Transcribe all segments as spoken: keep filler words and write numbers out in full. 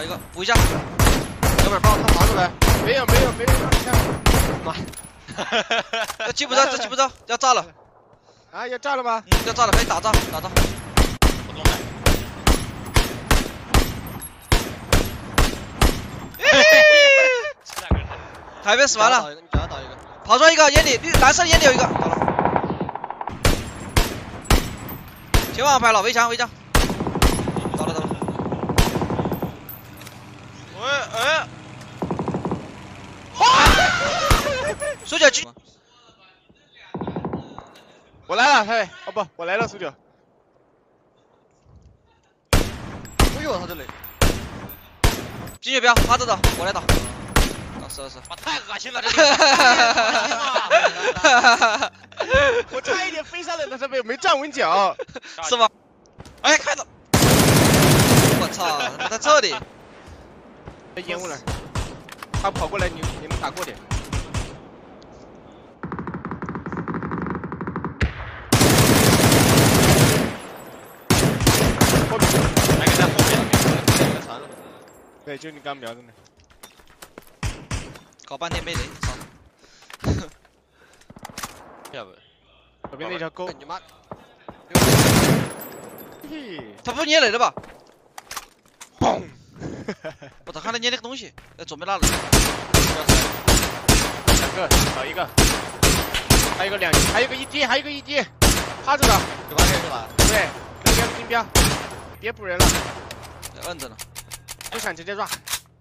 打一个，补一下。要不然帮我看房子呗。 没有没有没有，妈， 这击不着，这击不着，要炸了。 啊，要炸了吗？ 嗯，要炸了，可以打炸，打炸。 不中了。 海边死完了， 你给他打一个， 跑出来一个眼里，绿蓝色的眼里有一个，打了。前往拍了，围墙围墙。打了打了。喂哎。手脚举。 我来了，嘿，哦不，我来了，苏九。 哎呦，他这里。 金血标，趴着的，我来打。啊，是是。 哇，太恶心了，这里。 我差一点飞上来，他这边没站稳脚， 是吗？哎，看到。我操，他在这里。 被烟雾了。他跑过来，你你们打过点。后面， 还给在后面， 给个残了。 对，就你刚瞄的那。 搞半天没雷，操！ 要不， 左边那条沟。 你妈！ 嘿， 他不捏雷了吧？ 嘣！ 我咋看他捏那个东西？在左边那里。 两个，少一个。还有一个两，还有一个一滴，还有一个一滴，趴着的。 九八 K 是吧？ 对，那边金标，别补人了， 摁着呢。 不想直接抓。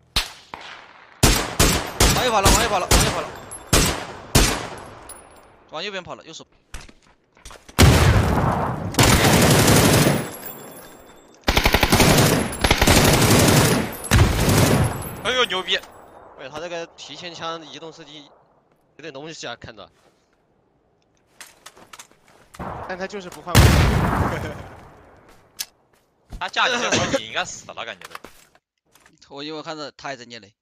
往右跑了，往右跑了，往右跑了。往右边跑了，右手。 哎呦牛逼！ 对，他这个提前枪移动射击有点东西啊，看着。 但他就是不换位。 他架你这时候你应该死了，感觉都。 我因为看着他还在捏雷。